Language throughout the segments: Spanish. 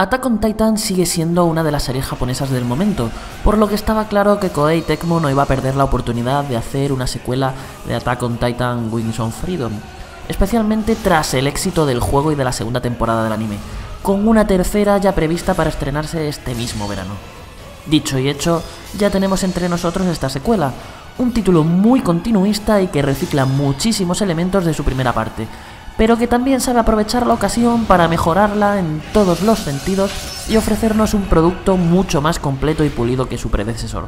Attack on Titan sigue siendo una de las series japonesas del momento, por lo que estaba claro que Koei Tecmo no iba a perder la oportunidad de hacer una secuela de Attack on Titan Wings of Freedom, especialmente tras el éxito del juego y de la segunda temporada del anime, con una tercera ya prevista para estrenarse este mismo verano. Dicho y hecho, ya tenemos entre nosotros esta secuela, un título muy continuista y que recicla muchísimos elementos de su primera parte, pero que también sabe aprovechar la ocasión para mejorarla en todos los sentidos y ofrecernos un producto mucho más completo y pulido que su predecesor.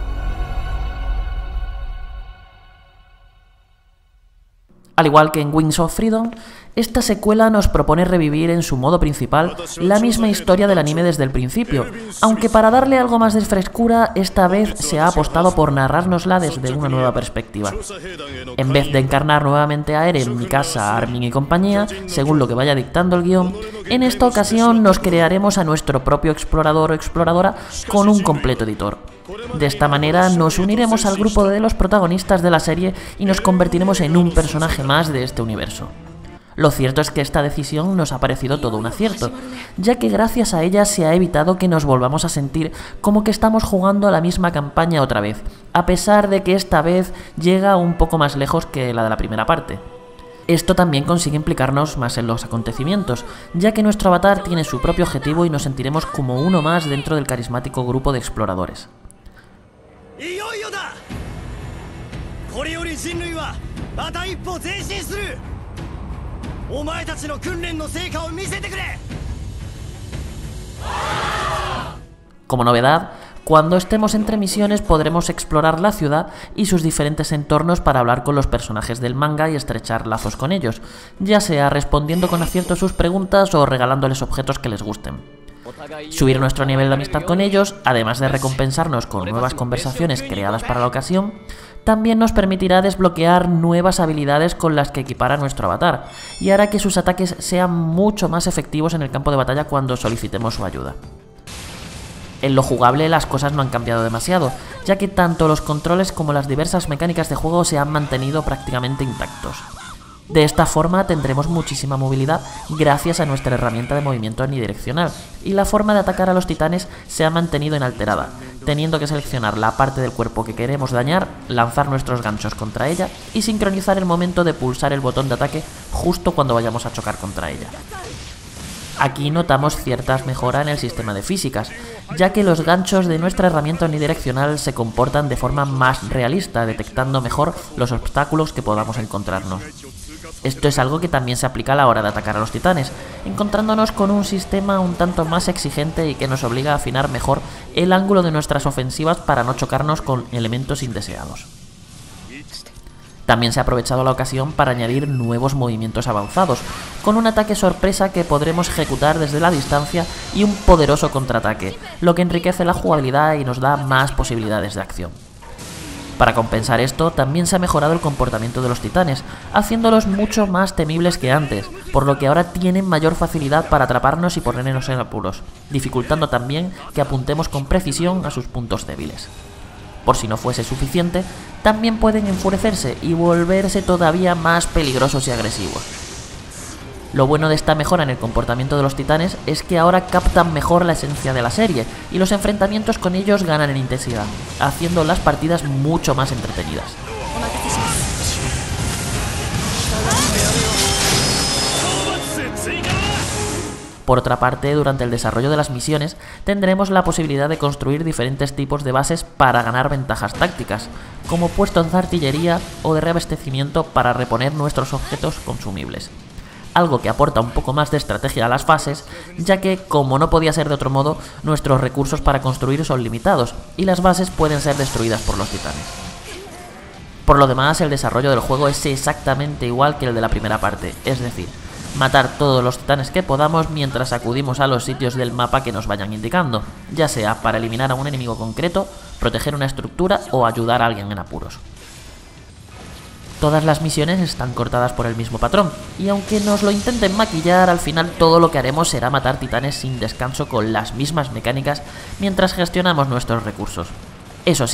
Al igual que en Wings of Freedom, esta secuela nos propone revivir en su modo principal la misma historia del anime desde el principio, aunque para darle algo más de frescura, esta vez se ha apostado por narrárnosla desde una nueva perspectiva. En vez de encarnar nuevamente a Eren, Mikasa, Armin y compañía, según lo que vaya dictando el guión, en esta ocasión nos crearemos a nuestro propio explorador o exploradora con un completo editor. De esta manera nos uniremos al grupo de los protagonistas de la serie y nos convertiremos en un personaje más de este universo. Lo cierto es que esta decisión nos ha parecido todo un acierto, ya que gracias a ella se ha evitado que nos volvamos a sentir como que estamos jugando a la misma campaña otra vez, a pesar de que esta vez llega un poco más lejos que la de la primera parte. Esto también consigue implicarnos más en los acontecimientos, ya que nuestro avatar tiene su propio objetivo y nos sentiremos como uno más dentro del carismático grupo de exploradores. Como novedad, cuando estemos entre misiones podremos explorar la ciudad y sus diferentes entornos para hablar con los personajes del manga y estrechar lazos con ellos, ya sea respondiendo con acierto a sus preguntas o regalándoles objetos que les gusten. Subir nuestro nivel de amistad con ellos, además de recompensarnos con nuevas conversaciones creadas para la ocasión, también nos permitirá desbloquear nuevas habilidades con las que equipar a nuestro avatar, y hará que sus ataques sean mucho más efectivos en el campo de batalla cuando solicitemos su ayuda. En lo jugable las cosas no han cambiado demasiado, ya que tanto los controles como las diversas mecánicas de juego se han mantenido prácticamente intactos. De esta forma tendremos muchísima movilidad gracias a nuestra herramienta de movimiento onidireccional, y la forma de atacar a los titanes se ha mantenido inalterada, teniendo que seleccionar la parte del cuerpo que queremos dañar, lanzar nuestros ganchos contra ella y sincronizar el momento de pulsar el botón de ataque justo cuando vayamos a chocar contra ella. Aquí notamos ciertas mejoras en el sistema de físicas, ya que los ganchos de nuestra herramienta unidireccional se comportan de forma más realista, detectando mejor los obstáculos que podamos encontrarnos. Esto es algo que también se aplica a la hora de atacar a los titanes, encontrándonos con un sistema un tanto más exigente y que nos obliga a afinar mejor el ángulo de nuestras ofensivas para no chocarnos con elementos indeseados. También se ha aprovechado la ocasión para añadir nuevos movimientos avanzados, con un ataque sorpresa que podremos ejecutar desde la distancia y un poderoso contraataque, lo que enriquece la jugabilidad y nos da más posibilidades de acción. Para compensar esto, también se ha mejorado el comportamiento de los titanes, haciéndolos mucho más temibles que antes, por lo que ahora tienen mayor facilidad para atraparnos y ponernos en apuros, dificultando también que apuntemos con precisión a sus puntos débiles. Por si no fuese suficiente, también pueden enfurecerse y volverse todavía más peligrosos y agresivos. Lo bueno de esta mejora en el comportamiento de los titanes es que ahora captan mejor la esencia de la serie y los enfrentamientos con ellos ganan en intensidad, haciendo las partidas mucho más entretenidas. Por otra parte, durante el desarrollo de las misiones tendremos la posibilidad de construir diferentes tipos de bases para ganar ventajas tácticas, como puestos de artillería o de reabastecimiento para reponer nuestros objetos consumibles. Algo que aporta un poco más de estrategia a las fases, ya que, como no podía ser de otro modo, nuestros recursos para construir son limitados, y las bases pueden ser destruidas por los titanes. Por lo demás, el desarrollo del juego es exactamente igual que el de la primera parte, es decir, matar todos los titanes que podamos mientras acudimos a los sitios del mapa que nos vayan indicando, ya sea para eliminar a un enemigo concreto, proteger una estructura o ayudar a alguien en apuros. Todas las misiones están cortadas por el mismo patrón, y aunque nos lo intenten maquillar, al final todo lo que haremos será matar titanes sin descanso con las mismas mecánicas mientras gestionamos nuestros recursos. Eso sí,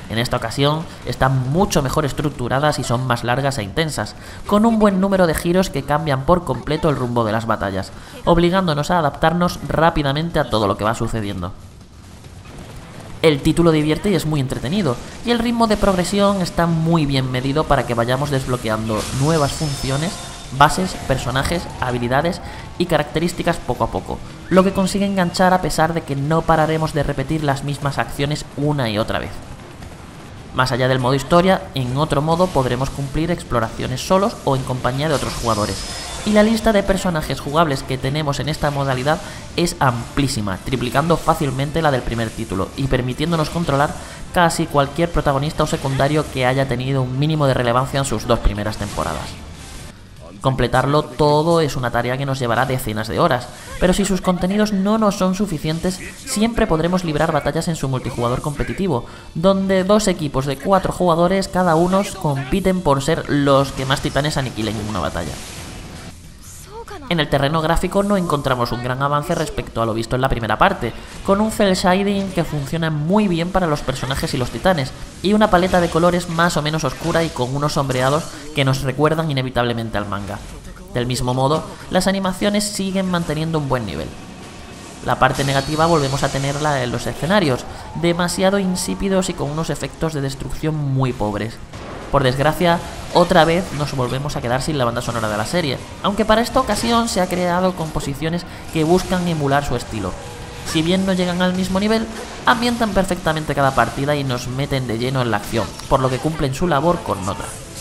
En esta ocasión están mucho mejor estructuradas y son más largas e intensas, con un buen número de giros que cambian por completo el rumbo de las batallas, obligándonos a adaptarnos rápidamente a todo lo que va sucediendo. El título divierte y es muy entretenido, y el ritmo de progresión está muy bien medido para que vayamos desbloqueando nuevas funciones, bases, personajes, habilidades y características poco a poco, lo que consigue enganchar a pesar de que no pararemos de repetir las mismas acciones una y otra vez. Más allá del modo historia, en otro modo podremos cumplir exploraciones solos o en compañía de otros jugadores, y la lista de personajes jugables que tenemos en esta modalidad es amplísima, triplicando fácilmente la del primer título y permitiéndonos controlar casi cualquier protagonista o secundario que haya tenido un mínimo de relevancia en sus 2 primeras temporadas. Completarlo todo es una tarea que nos llevará decenas de horas, pero si sus contenidos no nos son suficientes, siempre podremos librar batallas en su multijugador competitivo, donde 2 equipos de 4 jugadores cada uno compiten por ser los que más titanes aniquilen en una batalla. En el terreno gráfico no encontramos un gran avance respecto a lo visto en la primera parte, con un cel shading que funciona muy bien para los personajes y los titanes, y una paleta de colores más o menos oscura y con unos sombreados que nos recuerdan inevitablemente al manga. Del mismo modo, las animaciones siguen manteniendo un buen nivel. La parte negativa volvemos a tenerla en los escenarios, demasiado insípidos y con unos efectos de destrucción muy pobres. Por desgracia, otra vez nos volvemos a quedar sin la banda sonora de la serie, aunque para esta ocasión se ha creado composiciones que buscan emular su estilo. Si bien no llegan al mismo nivel, ambientan perfectamente cada partida y nos meten de lleno en la acción, por lo que cumplen su labor con nota.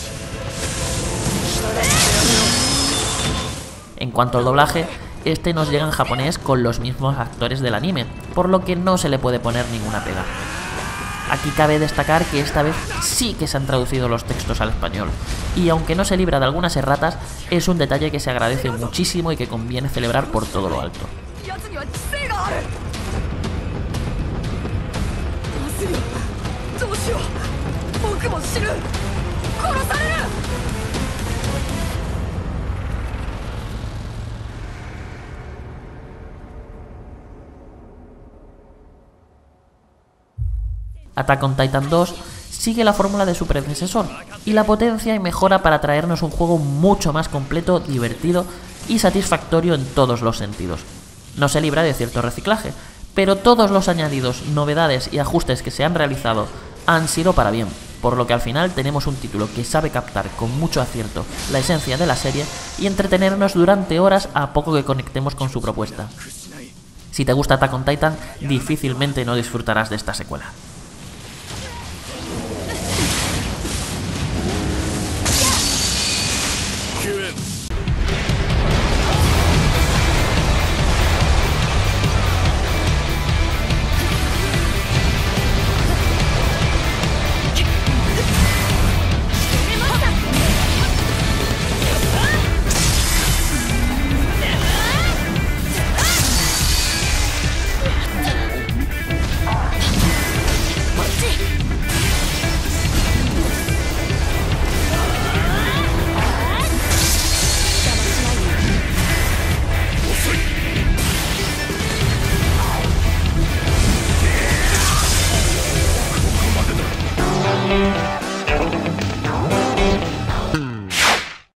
En cuanto al doblaje, este nos llega en japonés con los mismos actores del anime, por lo que no se le puede poner ninguna pega. Aquí cabe destacar que esta vez sí que se han traducido los textos al español, y aunque no se libra de algunas erratas, es un detalle que se agradece muchísimo y que conviene celebrar por todo lo alto. Attack on Titan 2 sigue la fórmula de su predecesor y la potencia y mejora para traernos un juego mucho más completo, divertido y satisfactorio en todos los sentidos. No se libra de cierto reciclaje, pero todos los añadidos, novedades y ajustes que se han realizado han sido para bien, por lo que al final tenemos un título que sabe captar con mucho acierto la esencia de la serie y entretenernos durante horas a poco que conectemos con su propuesta. Si te gusta Attack on Titan, difícilmente no disfrutarás de esta secuela.